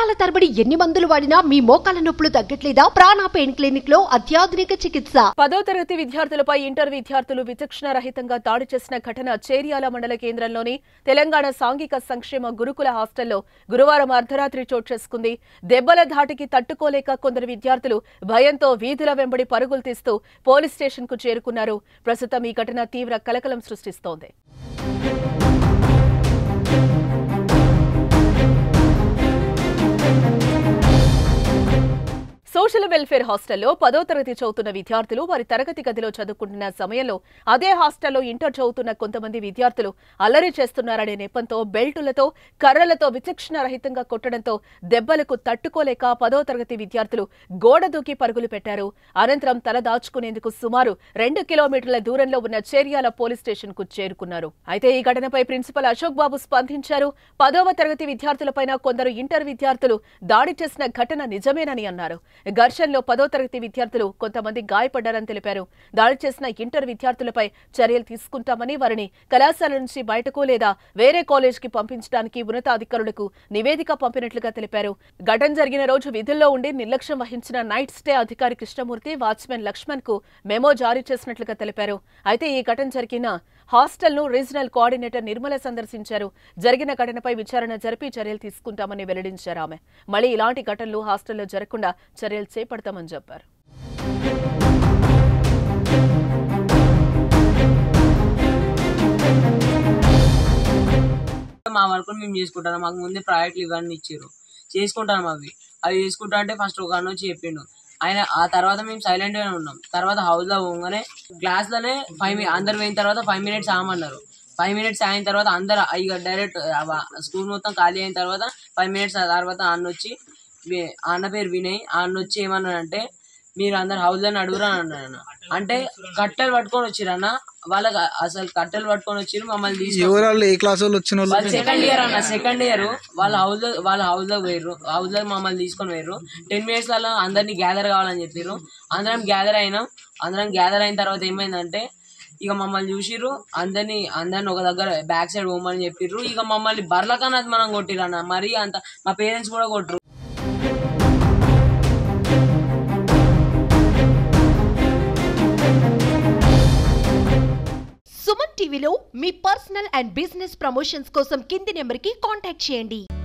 సంవత్సరాల తరబడి ఎన్ని మందులు వాడినా మీ మోకాల నొప్పులు తగ్గట్లేదా? ప్రాణ పెయిన్ క్లినిక్ లో అత్యాధునిక చికిత్స. 10వ తరగతి విద్యార్థులపై ఇంటర్ విద్యార్థులు విచక్షణ రహితంగా దాడి చేసిన ఘటన చేర్యాల మండల కేంద్రంలోని తెలంగాణ సాంఘిక సంక్షేమ గురుకుల హాస్టల్లో గురువారం అర్ధరాత్రి చోటు చేసుకుంది. దెబ్బల ధాటికి తట్టుకోలేక కొందరు విద్యార్థులు భయంతో వీధుల వెంబడి పరుగులు తీస్తూ పోలీస్ స్టేషన్ కు చేరుకున్నారు. ప్రస్తుతం ఈ ఘటన తీవ్ర కలకలం సృష్టిస్తోంది. సోషల్ వెల్ఫేర్ హాస్టల్లో 10వ తరగతి చదువుతున్న విద్యార్థులు వారి తరగతి గదిలో చదువుకుంటున్న సమయంలో అదే హాస్టల్లో ఇంటర్ చదువుతున్న కొంతమంది విద్యార్థులు అల్లరి చేస్తున్నారనే నెపంతో బెల్టులతో కర్రలతో విచక్షణ రహితంగా కొట్టడంతో దెబ్బలకు తట్టుకోలేక 10వ తరగతి విద్యార్థులు గోడ దూకి పరుగులు పెట్టారు. అనంతరం తల దాచుకునేందుకు సుమారు 2 కిలోమీటర్ల దూరంలో ఉన్న చేర్యాల పోలీస్ స్టేషన్ కు చేరుకున్నారు. అయితే ఈ ఘటనపై ప్రిన్సిపల్ అశోక్ బాబు స్పందించారు. 10వ తరగతి విద్యార్థులపైన కొందరు ఇంటర్ విద్యార్థులు దాడి చేసిన ఘటన నిజమేనని అన్నారు. ఘర్షణలో 10వ తరగతి విద్యార్థులు కొంతమంది గాయపడ్డారని తెలిపారు. దాడి చేసిన ఇంటర్ విద్యార్థులపై చర్యలు తీసుకుంటామని, వారిని కళాశాల నుంచి బయటకు లేదా వేరే కాలేజీకి పంపించడానికి ఉన్నతాధికారులకు నివేదిక పంపినట్లుగా తెలిపారు. ఘటన జరిగిన రోజు విధుల్లో ఉండి నిర్లక్ష్యం వహించిన నైట్ స్టే అధికారి కృష్ణమూర్తి, వాచ్మెన్ లక్ష్మణ్ కు మెమో జారీ చేసినట్లుగా తెలిపారు. అయితే ఈ ఘటన జరిగిన హాస్టల్ ను రీజనల్ కోఆర్డినేటర్ నిర్మల సందర్శించారు. జరిగిన ఘటనపై విచారణ జరిపి చర్యలు తీసుకుంటామని వెల్లడించారు ఆమె. మళ్లీ ఇలాంటి ఘటనలు హాస్టల్లో జరగకుండా చర్యలు చేపడతామని చెప్పారు. మా వర్క్ మేము చేసుకుంటాం. మాకు ముందే ప్రాజెక్టులు ఇవన్నీ ఇచ్చారు, చేసుకుంటాం. అవి చేసుకుంటా అంటే ఫస్ట్ ఒక వచ్చి చెప్పిండు ఆయన. ఆ తర్వాత మేము సైలెంట్ గానే ఉన్నాం. తర్వాత హౌస్ లో పోగానే క్లాస్ లోనే అందరు పోయిన తర్వాత 5 మినిట్స్ ఆమన్నారు. 5 మినిట్స్ అయిన తర్వాత అందరు ఇక డైరెక్ట్ స్కూల్ మొత్తం ఖాళీ అయిన తర్వాత 5 మినిట్స్ తర్వాత అన్న పేరు వినయ్ వచ్చి ఏమన్నాడంటే, మీరు అందరు హౌస్ లోనే అడుగురా అన్న. అంటే కట్టెలు పట్టుకొని వచ్చిర్రు అన్న. వాళ్ళకి అసలు కట్టెలు పట్టుకొని వచ్చిర్రు. మమ్మల్ని తీసుకొని సెకండ్ ఇయర్ అన్న, సెకండ్ ఇయర్ వాళ్ళ హౌస్ లో పోయిర్రు. హౌస్ లో మమ్మల్ని తీసుకొని పోయిర్రు. 10 మినిట్స్ లలో అందరినీ గ్యాదర్ కావాలని చెప్పారు. అందరం గ్యాదర్ అయినాం. అందరం గ్యాదర్ అయిన తర్వాత ఏమైందంటే, ఇక మమ్మల్ని చూసిర్రు. అందరినీ ఒక దగ్గర బ్యాక్ సైడ్ పోమని చెప్పిర్రు. ఇక మమ్మల్ని బర్లకన్నా మనం కొట్టిర్రు అన్న. మరీ అంత మా పేరెంట్స్ కూడా కొట్టరు. సుమన్ టీవీలో మీ పర్సనల్ అండ్ బిజినెస్ ప్రమోషన్స్ కోసం కింది నెంబర్కి కాంటాక్ట్ చేయండి.